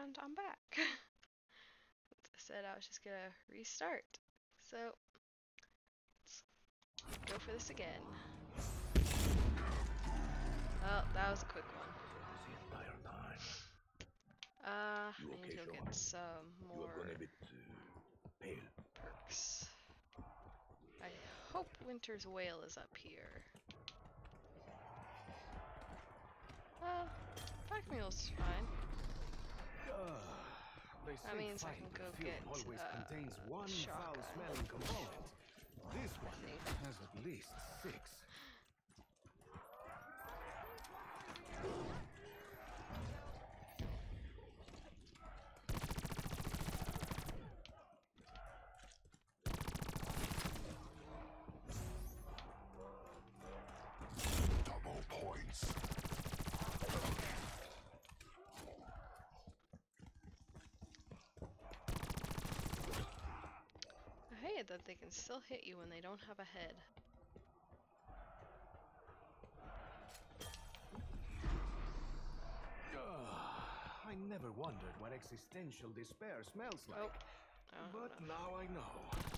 And I'm back. I said I was just gonna restart. So, let's go for this again. Well, that was a quick one. I need to go get some more perks. I hope Winter's Whale is up here. Well, Pack Mule's fine. That means I can go get a shotgun. This one has at least 6. Double points. I hate that they can still hit you when they don't have a head. I never wondered what existential despair smells like. But now I know.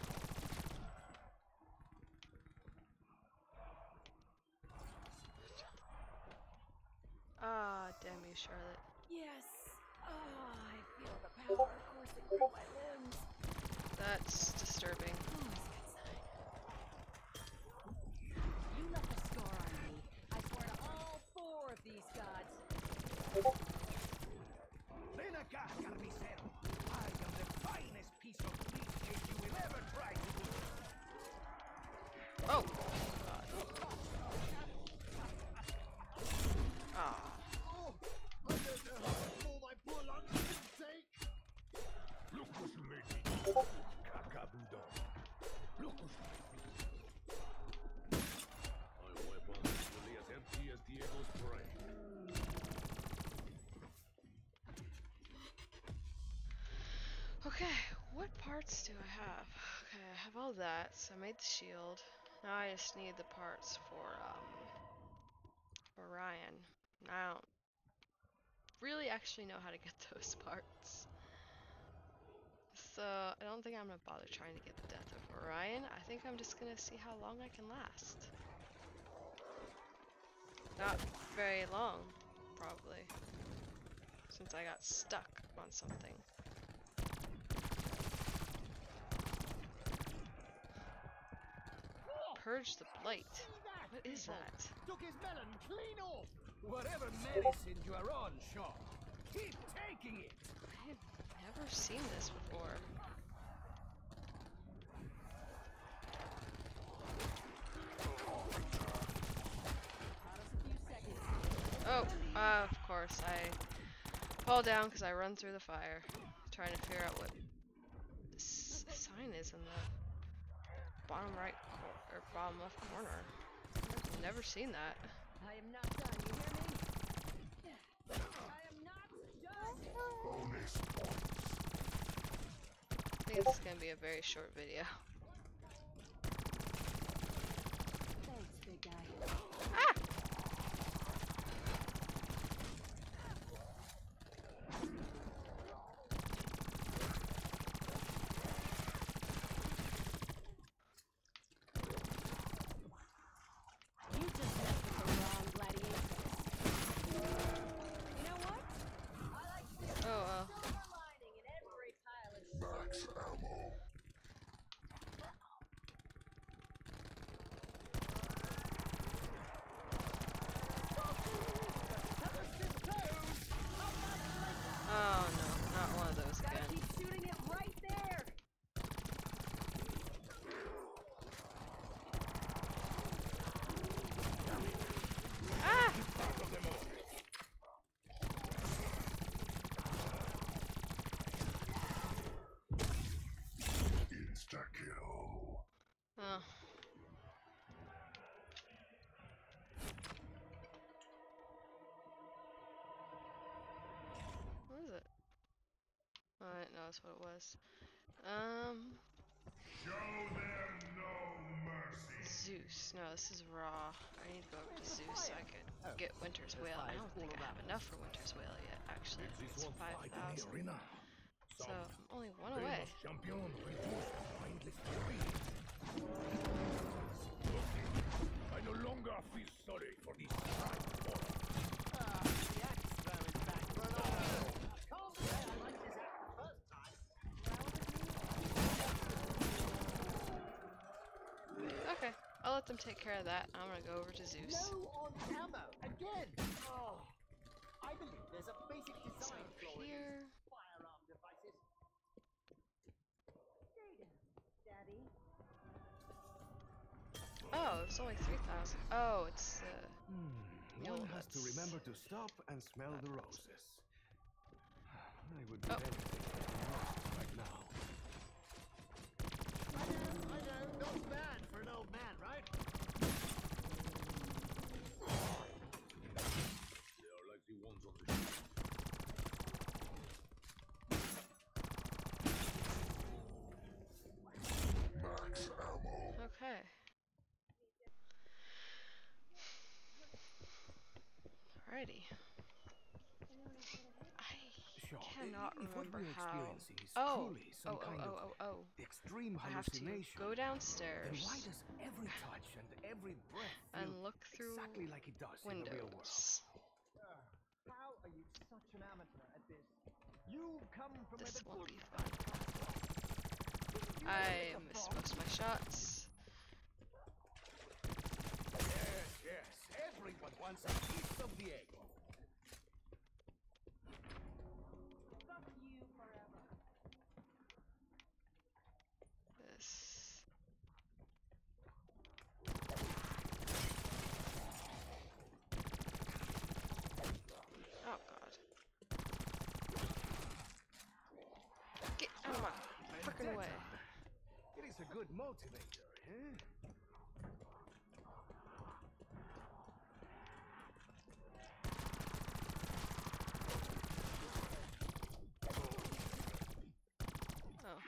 Ah, damn you, Charlotte. Yes. Oh, I feel the power coursing through my limbs. That's disturbing. You left a scar on me. I swear to all 4 of these gods. Ven acá, carnicero. I am the finest piece of cheesecake you will ever try to do. Oh! God. Ah. Look what you made me. Kakabudo. Look what you made me. My weapon is fully as empty as Diego's brain. Okay, what parts do I have? Okay, I have all that, so I made the shield. Now I just need the parts for Ryan. I don't really actually know how to get those parts. So, I don't think I'm gonna bother trying to get the death of Orion. I think I'm just gonna see how long I can last. Not very long, probably. Since I got stuck on something. Purge the blight. What is that? Took his melon clean off. Whatever medicine you are on, Sean, keep taking it. I have never seen this before. Oh, of course, I fall down because I run through the fire. Trying to figure out what this sign is in the bottom right or bottom left corner. I've never seen that. I am not done, you hear me? I am not done! Bonus points. I think this is going to be a very short video. Thanks, big guy. Ah! You just messed with the wrong gladiator. You know what? I like to see Oh well. silver lining in every pile of shit. Max ammo. Oh no, not one of those Gotta again. keep shooting it right there. Ah! Insta kill. Oh. What is it? Oh, I didn't notice what it was. Zeus. No, this is raw. I need to go over to Zeus so I could get Winter's Whale. I don't think I have enough for Winter's Whale yet, actually. It's 5,000. So I'm only one away. I no longer feel sorry for these Okay, I'll let them take care of that. I'm gonna go over to Zeus. No on ammo again. Oh, I believe there's a basic design flaw in Here. these firearm devices. Daddy. Oh, it's only 3,000. Oh, it's One has to remember to stop and smell the roses. I would do anything for the roses right now. I know, not bad for an old man, right? They are like the ones on the ship. Max ammo. okay. Alrighty. I cannot remember how. Oh, The extreme I have to hallucination. go downstairs Then why does every touch and every breath and feel look through exactly like it does in the real world? windows. How are you such an amateur at this? You come from This where the won't good be fun. You I know missed the most of my shots. Yes, yes. Everyone wants a piece of Diego. Fuck you forever. This. Oh god. Get out of my frickin' way. It is a good motivator, eh? Oh.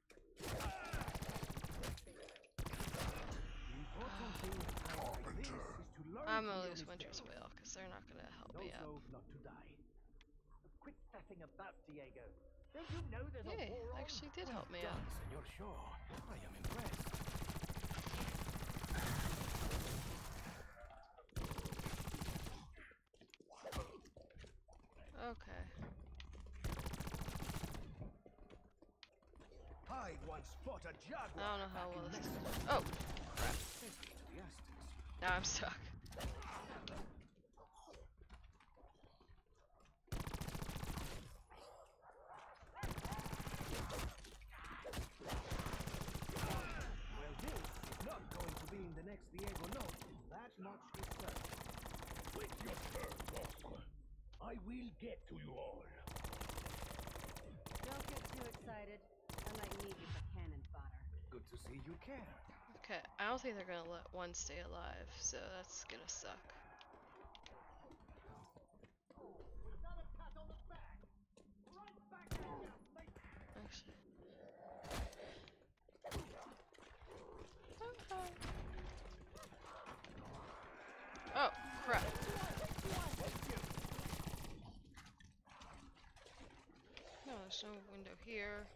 I'm gonna lose Winter's Whale because they're not gonna help me up. not to die. Quit faffing about, Diego. Don't you know there's Hey, a war on? actually did help me out. Senor Shaw, I am impressed. Okay. I once fought a jaguar. I don't know how back well in this is. Mexico. Oh, Take me to the Aztecs. now I'm stuck. Well, this is not going to be in the next Diego note. That much is certain. Wait your turn, boss. I will get to you all. Don't get too excited. I might need you for cannon fodder. Good to see you care. Okay, I don't think they're gonna let one stay alive, so that's gonna suck. Not a pat on the back. Right back at you, mate. Actually. Okay. Oh, crap. No, there's no window here.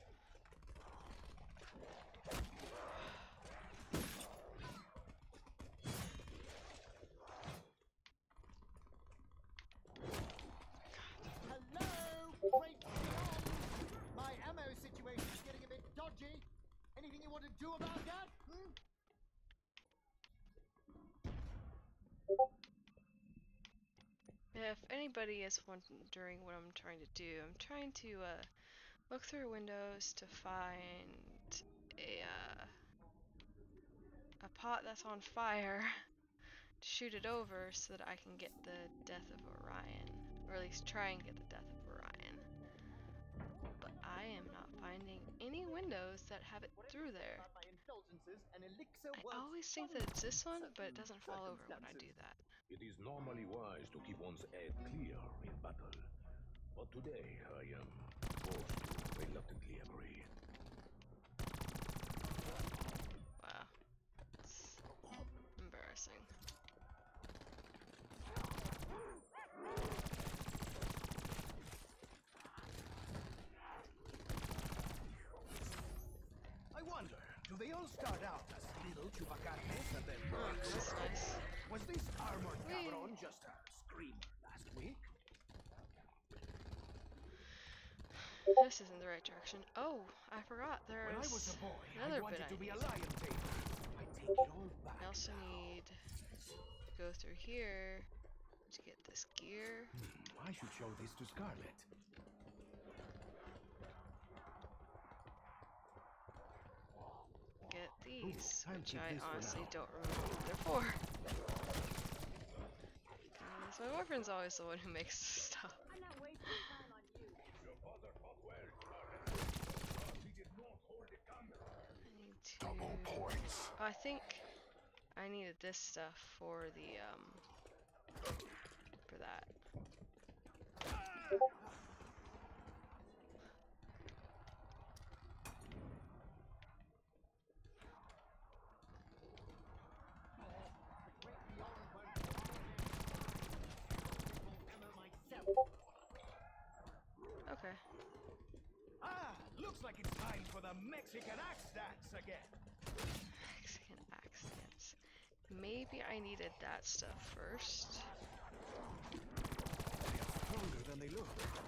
Hello, great beyond. My ammo situation is getting a bit dodgy. Anything you want to do about that? Hmm? If anybody is wondering what I'm trying to do, I'm trying to look through windows to find a pot that's on fire, to shoot it over so that I can get the death of Orion, or at least try and get the death of Orion. But I am not finding any windows that have it through there. About my indulgences and elixir I works always think that it's this one, but it certain doesn't fall over when I do circumstances. that. It is normally wise to keep one's head clear in battle. But today I am forced to reluctantly agree. embarrassing. I wonder, do they all start out as little chupacates and then Oh, that's nice. Was this armored Whee! cabron just a screamer last week? This isn't the right direction. Oh, I forgot. When I There's was a boy, another I bit wanted I to be need. a lion tamer. I take it all back I also now. need to go through here to get this gear. I should show this to Scarlet. Get these, I'll which keep I this for honestly now. don't remember what they're for. So my boyfriend's always the one who makes stuff. I'm not wasting time on you. Your father fought well, Scarlet. But he did not hold a candle. I need to... Oh, I think I needed this stuff for the, for that. Okay. Ah, looks like it's time for the Mexican axe dance again. Mexican accents. Maybe I needed that stuff first. They are stronger than they look.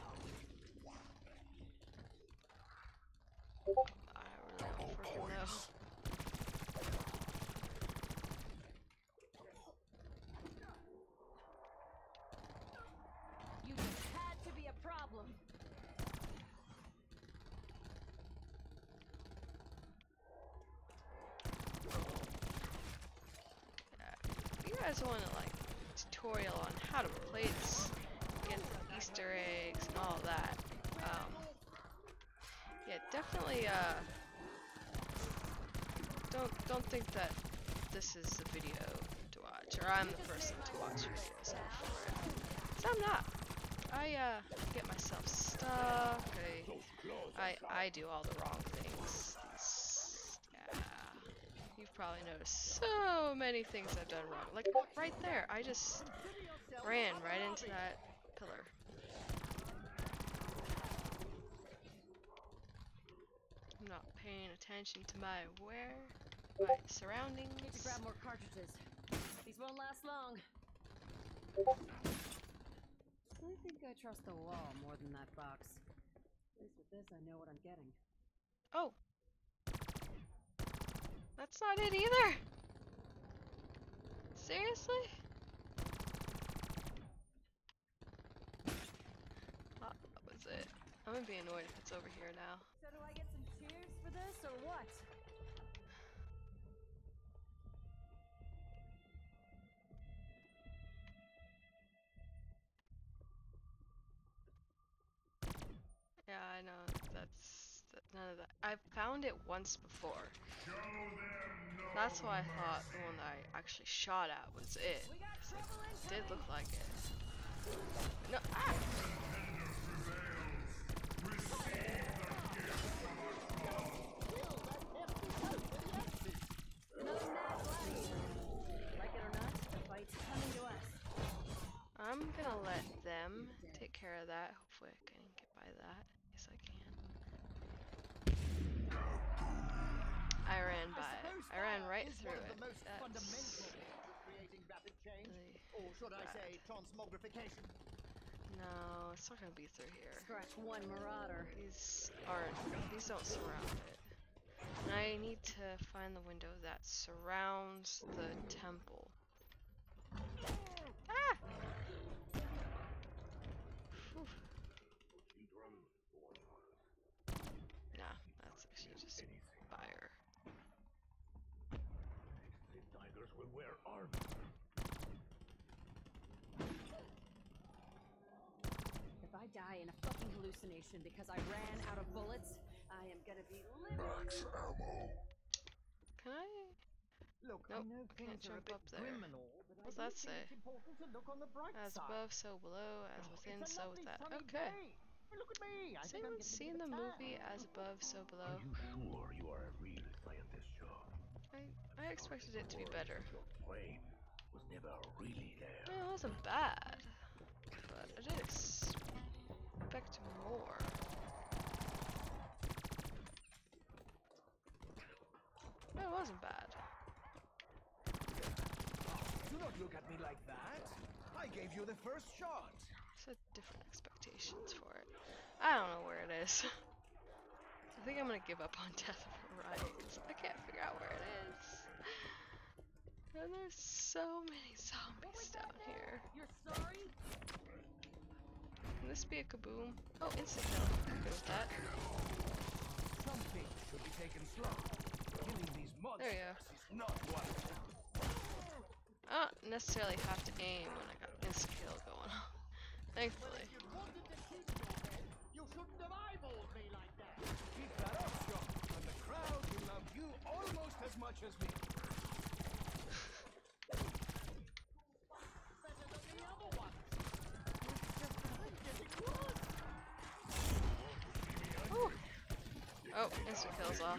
I really don't freaking know. You just had to be a problem. If you guys want to like tutorial on how to play this, get the Easter eggs and all that, yeah, definitely don't think that this is the video to watch, or I'm the person to watch videos for it. 'Cause I'm not. I get myself stuck. I do all the wrong things. Yeah. You've probably noticed so many things I've done wrong. Like right there, I just ran right into that pillar. I'm not paying attention to my surroundings. Need to grab more cartridges. These won't last long. I think I trust the wall more than that box. At least with this, I know what I'm getting. Oh. That's not it either. Seriously? Oh, that was it. I'm gonna be annoyed if it's over here now. So do I get some cheers for this, or what? Yeah, I know. None of that. I've found it once before. That's why I thought the one that I actually shot at was it. We got trouble It did look incoming. like it. No, ah! Another mad gladiator. Like it or not, the fight's coming to us. I'm gonna let them take care of that. Hopefully I can get by that. Yes, I can. I ran by it. I ran right through it. That's Creating rapid change, really or should I bad. say transmogrification? No, it's not gonna be through here. Scratch one marauder. These don't surround it. And I need to find the window that surrounds the temple. Ah! Whew. Nah, that's actually just fire. The tigers will wear armor. If I die in a fucking hallucination because I ran out of bullets, I am gonna be livid. Can I? Look, Nope, I know I can't things are a jump bit up there. grim and all, but What's I that do say? think it's important to look on the bright As side. above, so below. As within, It's a so lovely without. sunny Okay. day. Look at me. I Has think I'm anyone getting seen a the bit of a movie tan. As Above, So Below? Are you sure you are a real scientist, Shaw? I expected it to be better. Your brain. was never really there. It wasn't bad, but I did expect more. It wasn't bad. Do not look at me like that. I gave you the first shot. Set different expectations for it. I don't know where it is. I think I'm gonna give up on Death of Orion because I can't figure out where it is. And there's so many zombies down here. You're sorry? Can this be a kaboom? Oh, instant kill. I'm good with that. Something should be taken slow. Killing these monsters There you go. is not one. I don't necessarily have to aim when I got instant kill going on. Thankfully. If you wanted to keep your head, you shouldn't have eyeballed me like that. Keep that up, John. And the crowd will love you almost as much as me. Better than the other ones. I'm getting worse. Ooh. Oh, instant kills off.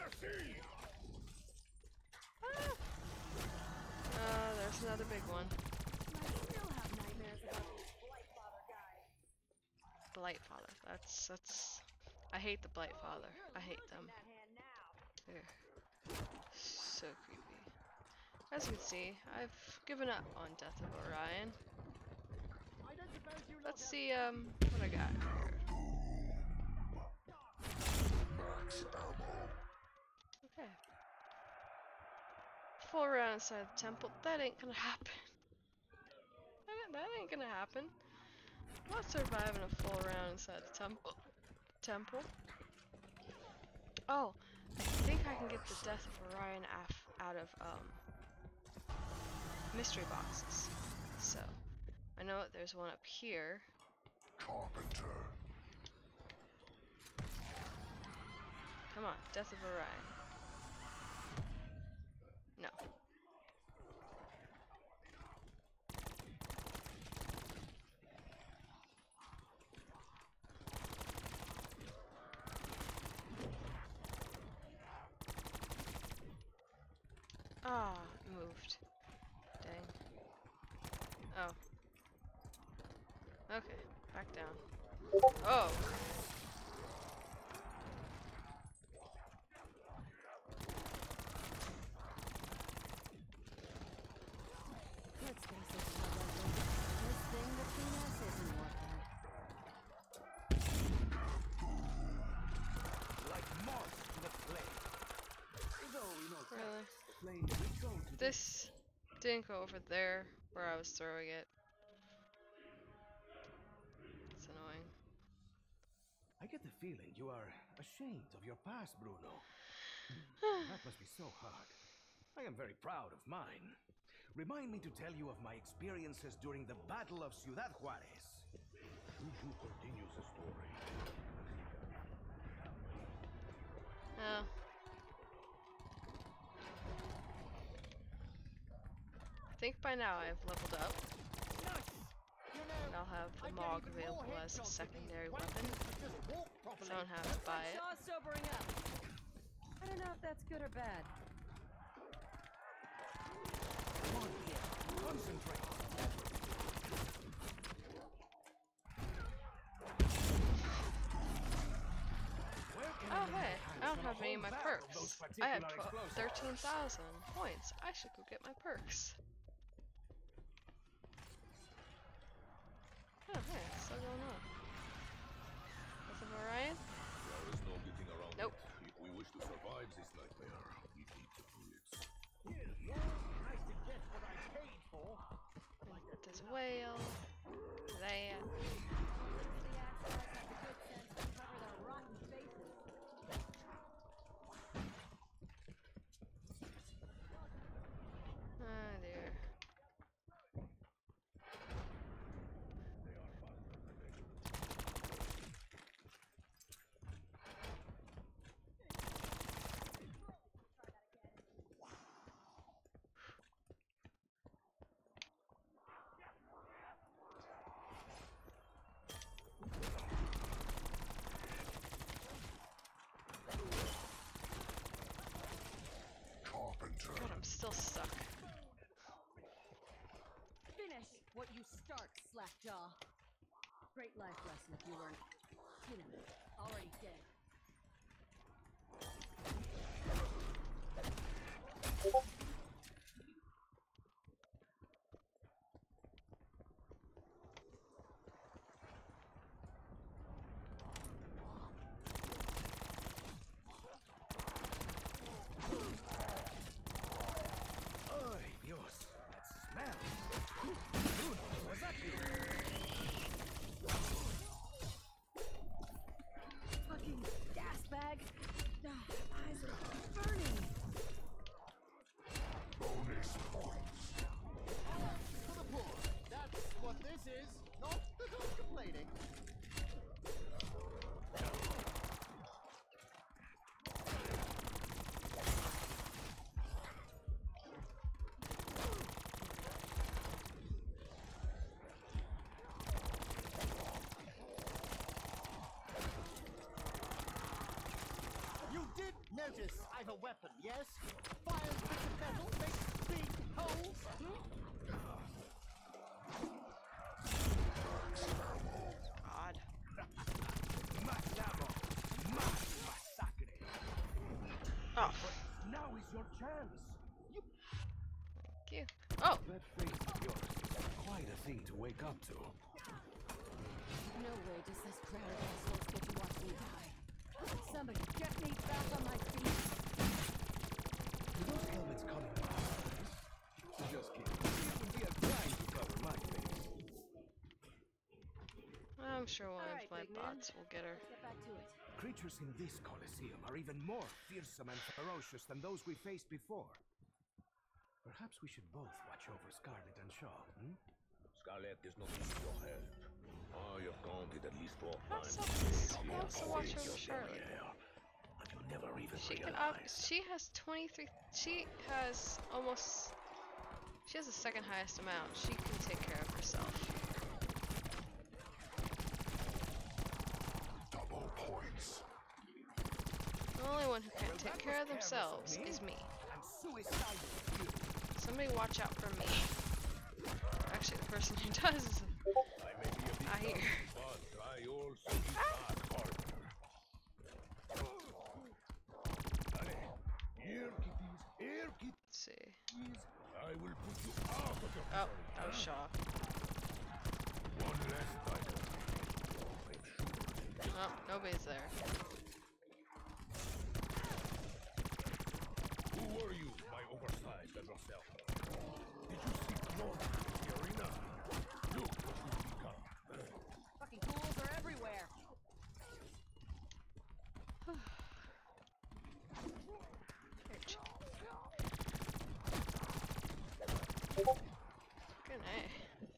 There's another big one. I still have nightmares about these Blight Father guys. Blight Father. That's. I hate the Blight Father. I hate them. That hand now. They're so creepy. As you can see, I've given up on Death of Orion. I don't suppose you lot Let's have see what I got here. Okay. Full round inside the temple. That ain't gonna happen. That ain't gonna happen. I'm not surviving a full round inside the temple. Oh, I think I can get the Death of Orion out of mystery boxes. So I know there's one up here. Carpenter. Come on, Death of Orion. No. Ah, moved. Dang. Oh. Okay, back down. Oh. Let's face it, this thing between us isn't working. Like moss to the flame. Though, in all Really? fairness, the flame did go to This didn't go over there where I was throwing it. It's annoying. I get the feeling you are ashamed of your past, Bruno. That must be so hard. I am very proud of mine. Remind me to tell you of my experiences during the Battle of Ciudad Juarez. Chuchu continues the story. Oh. I think by now I've leveled up. Nice. You know, And I'll have the I get Mog even more available as a headshots with these secondary wankers weapon. that just walk properly. So I don't have to buy it. Shaw's sobering up. I don't know if that's good or bad. Come on, Ian. Concentrate. Where can Oh I lay hey, my hands I don't on a have any of whole my barrel of those perks. I have particular explosives? 13,000 points. I should go get my perks. Oh hey, it's still going on. Death of Orion? There is no getting around Nope. it. If we wish to survive this nightmare, we need the bullets. Nice to get what I paid for. There's a whale. There. The axe guys have the good sense to cover their rotten faces. Oh dear. cracked jaw. Great life lesson if you weren't, you know, already dead. Ay, Dios, that smell. Bruno, was that you? Fucking gas bag. Eyes are burning. Bonus points. For the poor. That's what this is. Not that I'm complaining. You did notice I have a weapon, yes? Fires bits of metal, makes big holes. Odd. Matamo, mas massacre. Oh, Now is your chance. thank you. Oh, That face of yours is quite a thing to wake up to. No way does this crowd of assholes get to watch me die. Somebody get me back on my feet. Do those helmets come in powers? Just kidding. It would be a crime to cover my face. I'm sure one Alright, of my big man. bots will get her. Let's get back to it. Creatures in this Colosseum are even more fearsome and ferocious than those we faced before. Perhaps we should both watch over Scarlet and Shaw, hmm? Scarlet is not need your help. I have counted at least 4 How times. selfish. She Who wants to watch always over your Charlotte? derriere, and you never even She can realize. she has 23. She has almost. She has the second highest amount. She can take care of herself. Double points. The only one who can't take care of themselves is me. I'm suicidal with you. Somebody watch out for me. Actually, the person who does is I may be a bit I hear. tough, but I also be back harder. Allez, here kitties, here kitties. Let's see. I will put you out of your Oh, misery, that was huh? Shaw. One less title. I'm sure. Oh, nobody's there. Who were you, my oversized yourself? Did you seek glory in the arena? Look what you've become. Fucking fools are everywhere. Here, Good night.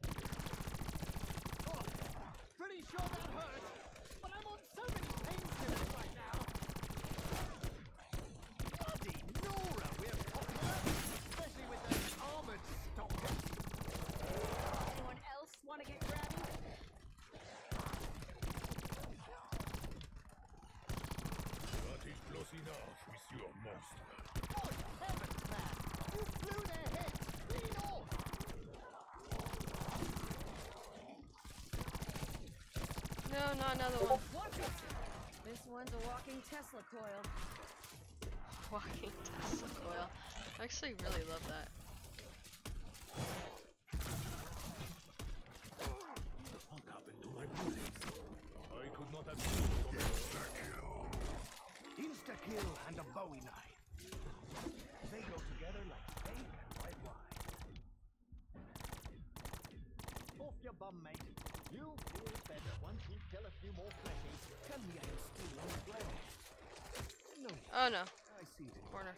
Oh, pretty sure that hurt. But I'm on so many painkillers right now. Bloody Nora, we're popular. Especially with those armored stalkers. Anyone else want to get grabby? That is close enough, Monsieur Monster. Good heavens, man. You flew their heads clean off. No, not another one. Watch it. This one's a walking Tesla coil. Walking Tesla coil. I actually really love that. What happened to my bullets? I could not have used on Insta-kill. Insta-kill and a Bowie knife. They go together like steak and white wine. Off your bum, mate. You'll feel better once you kill a few more fleshies. Tell me I am still on the planet. No, Oh no, I see it. corner.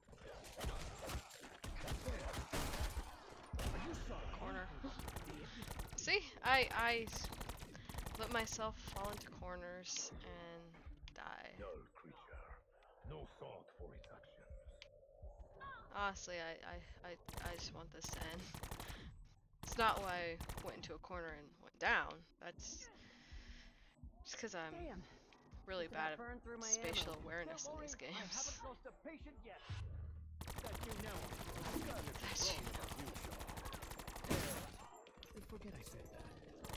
Are you sorry? Corner. See, I let myself fall into corners and die. Dull creature. No thought for its actions. Honestly, I just want this to end. It's not why I went into a corner and went down. That's just because I'm Damn. really Look at bad that burn through at my spatial ammo. awareness in Don't these worry, I games. haven't lost a patient yet. That you know of. Scarlet's That's wrong about you, Shaw. I forget I said that.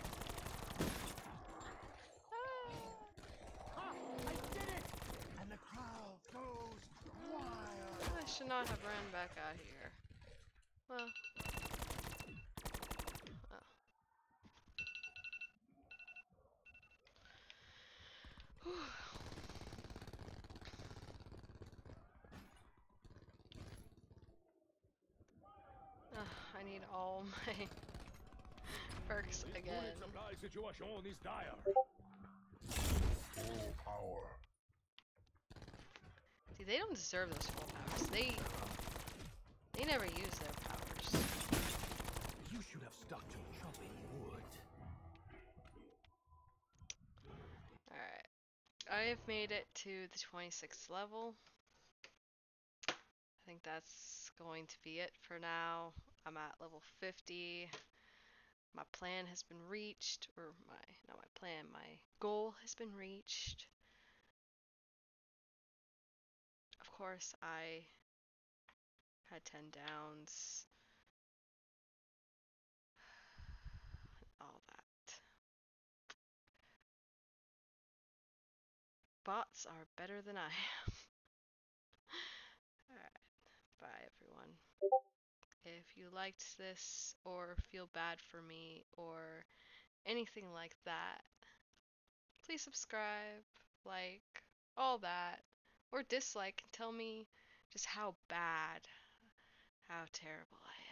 I should not have ran back out here. Well. Oh. I need all my perks This again. unit supply situation is dire. Full power. See, they don't deserve those full powers. They never use their powers. You should have stuck to chopping wood. Alright. I have made it to the 26th level. I think that's going to be it for now. I'm at level 50. My plan has been reached, or not my plan, my goal has been reached. Of course, I had 10 downs. All that. Bots are better than I am. Alright, bye everyone. If you liked this, or feel bad for me, or anything like that, please subscribe, like, all that, or dislike and tell me just how bad, how terrible I am.